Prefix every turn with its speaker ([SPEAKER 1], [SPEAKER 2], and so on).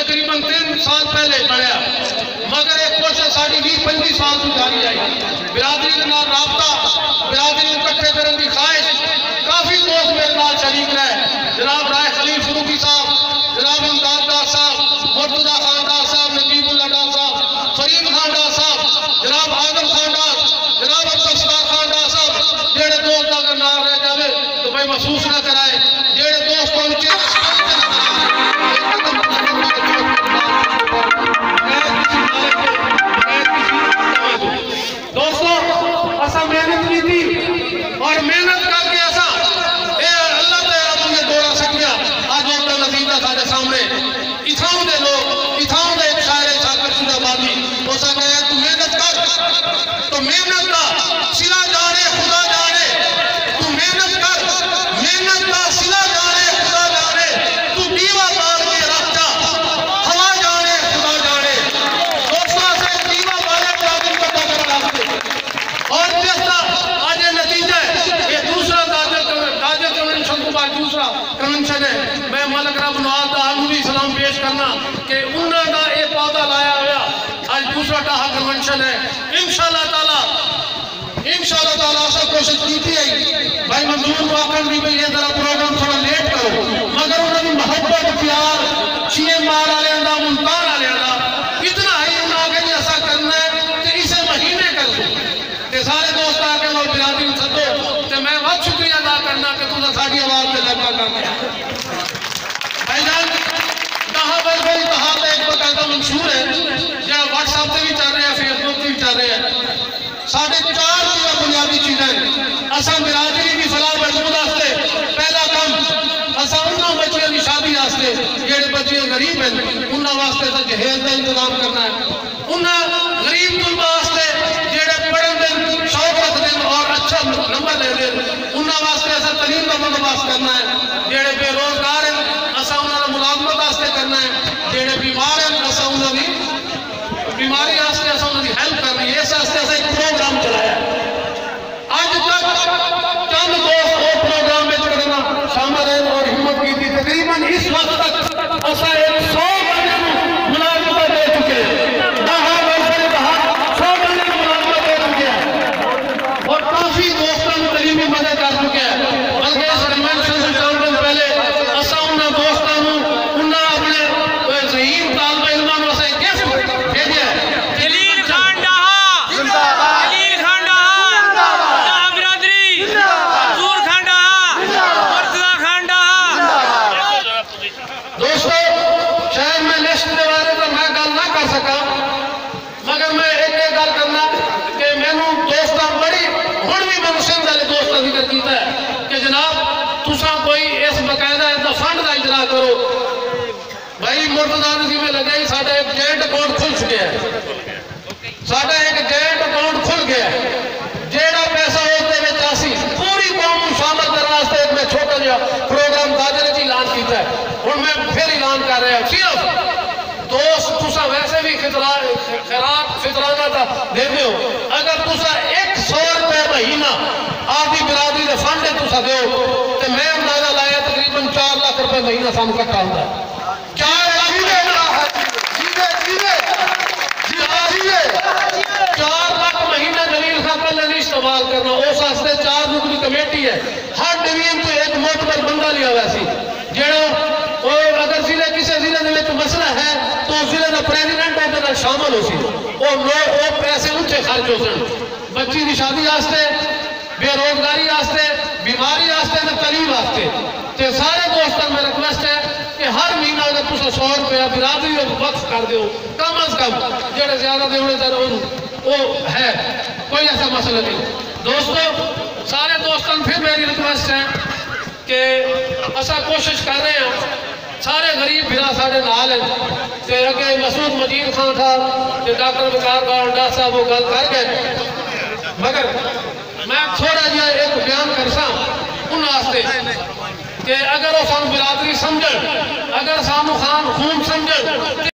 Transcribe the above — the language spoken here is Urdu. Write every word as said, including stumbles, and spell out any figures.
[SPEAKER 1] تقریباً تین سال پہلے پڑھیا مگر ایک کوشش ساڑھی بھی پنجی سال سے جاری آئی برادری کے نال رابطہ برادری اکٹھے کرنے کی خواہش کافی دوست میرے نال شریک رہے جناب رائے خلیل فروغی صاحب جناب امداد ڈار صاحب مرتضی خان ڈار صاحب نجیب اللہ ڈار صاحب فرید خان ڈار صاحب جناب آدم خان ڈار جناب عبدالستار خان ڈار صاحب جیڑے دوست اگر نال رہ جاوے تو بھائی محسوس نہ کرائے جیڑے دوست پہنچے دوستو ایسا محنت نہیں تھی اور محنت کر کے ایسا اے اللہ تعالیٰ تمہیں دوڑا سکیا آج وقت نتیجہ سارے سامنے اتھاؤں دے لوگ اتھاؤں دے ایک شاعر شاکر شدہ بادی وہ سا کہے تو محنت کر تو محنت کا سلا جانے خدا جانے تو محنت کر محنت کا سلا جانے خدا جانے تو دیوہ بار کے رکھ جا ہوا جانے خدا جانے دوستوں سے دیوہ بارے قابل کو پکڑ رکھتے اور جیسا آج نتیجہ ہے یہ دوسرا تاجر کنونشن کو بعد دوسرا کنونشن ہے میں ملک رب نواز دا عالمی سلام پیش کرنا کہ انہوں نے ایک پودا لایا ہوا آج دوسرا ڈاہا کنونشن ہے انشاءاللہ تعالی انشاءاللہ تعالی ایسا کوشش کی تھی ہے بھائی مندون واقعن بھی یہ ذرا پروگرام تھوڑا لیٹ کرو مگر انہوں نے محبت پیار شیئے مار آلے اندہ منتان آلے اندہ اتنا ہی انہوں آگے نہیں ایسا کرنا ہے کہ اسے مہینے کر دوں کہ سارے دوست آگے اور برادری میں سدو کہ میں بہت شکریہ ادا کرنا کہ تُوزہ ساڑھی آواز میں لگا کرنا بھائی جان کہاں بل بھائی کہاں پہ ایک بقیدہ منشور ہے یا واٹس ایپ سے بھی چل رہے ہیں فیس بک سے بھی چل رہے ہیں ساڑھے چار چیزیں بنیادی چیزیں اساں برادری کی فلاح محمود آستے پہلا کم اساں انہوں بچیاں کی شادی آستے جیڑے بچیاں غریب ہیں انہوں واسطے سے جہیز کا انتظام کرنا ہے انہوں غریب طلبہ آستے جیڑے پڑھن دیں شوق رکھ دیں اور اچھا نمبر لے دیں انہوں واسطے ایسا تعلیم کا بندوبست کرنا ہے جیڑے بے روزگار ہیں اساں انہوں نے ملازمت آستے کرنا ہے جیڑے بیمار ہیں اساں انہوں نے بیماری آستے اساں انہوں نے ہیلپ کرنی ہے اس آستے ایسا ایک پروگرام چلایا آج تک چند دوست وہ پروگرام میں کرنا شامل ہیں اور ہمت کی تھی تقریباً اس وقت تک اسا ایک سو بندے ملازمت دے چکے دہا ورسے دہا سو بندے ملازمت دے چکے ہیں اور کافی دوستوں میں تعلیمی مدد کر چکے ہیں بلکہ اس کنونشن سے چند دن پہلے اسا انہوں دوستوں انہوں اپنے ذہین طالب علموں میں سے گفٹ بھیجے
[SPEAKER 2] جلیل خان ڈاہا جلیل خان ڈاہا ڈاہا برادری حضور خان ڈاہا مرتضی خان ڈاہا
[SPEAKER 1] دوستو شاید میں لسٹ دے بارے تو میں گل نہ کر سکا مگر میں ایک ایک گل کرنا کہ میں نے دوستاں بڑی ہن بھی میں سندھ والے دوستاں ذکر کیتا ہے کہ جناب تساں کوئی اس باقاعدہ اس فنڈ کا اجرا کرو بھائی مرتضی نظیم میں لگائی ساڈا ایک جوائنٹ اکاؤنٹ کھل چکا ہے ساڈا ایک جوائنٹ اکاؤنٹ کھل گیا ہے جیڑا پیسہ ہوتے میں چاسی پوری قوم کو شامل کرنے واسطے ایک میں چھوٹا جا پروگرام تاجر جی اعلان کیتا ہے اور میں پھر اعلان کر رہا ہوں صرف دوست تسا ویسے بھی خیرات فطرانہ تھا دے دیو اگر تسا ایک سو روپے مہینہ آدھی برادری دے فنڈ تسا دیو تو میں اندازہ لایا تقریباً چار لاکھ روپے مہینہ سانو کٹا ہوتا ہے چار لاکھ چار لاکھ مہینہ جلیل خان کا لگی استعمال کرنا اس واسطے چار رکنی کمیٹی ہے ہر ڈویژن تو ایک معتبر بندہ لیا ویسی جیڑا اور اگر ضلع کسی ضلع میں تو مسئلہ ہے تو ضلع کا پریزیڈنٹ ہوتے نہ شامل ہو سی اور وہ پیسے اونچے خرچ ہو سن بچی کی شادی واسطے بے روزگاری واسطے بیماری واسطے نہ تعلیم واسطے تو سارے دوستوں میں ریکویسٹ ہے کہ ہر مہینہ اگر تسا سو روپیہ برادری وقف کر دیو کم از کم جڑے زیادہ دیونے ذرا وہ ہے کوئی ایسا مسئلہ نہیں دوستو سارے دوستوں پھر میری ریکویسٹ ہے کہ ایسا کوشش کر رہے ہیں سارے غریب بھرا سارے نال ہیں کہ اگر مسعود مجید خان تھا کہ ڈاکٹر بکار باؤں ڈاکٹر صاحب وہ گل کر گئے مگر میں تھوڑا جا ایک بیان کرسا ان واسطے کہ اگر وہ سانو برادری سمجھن اگر سانو خان خون سمجھن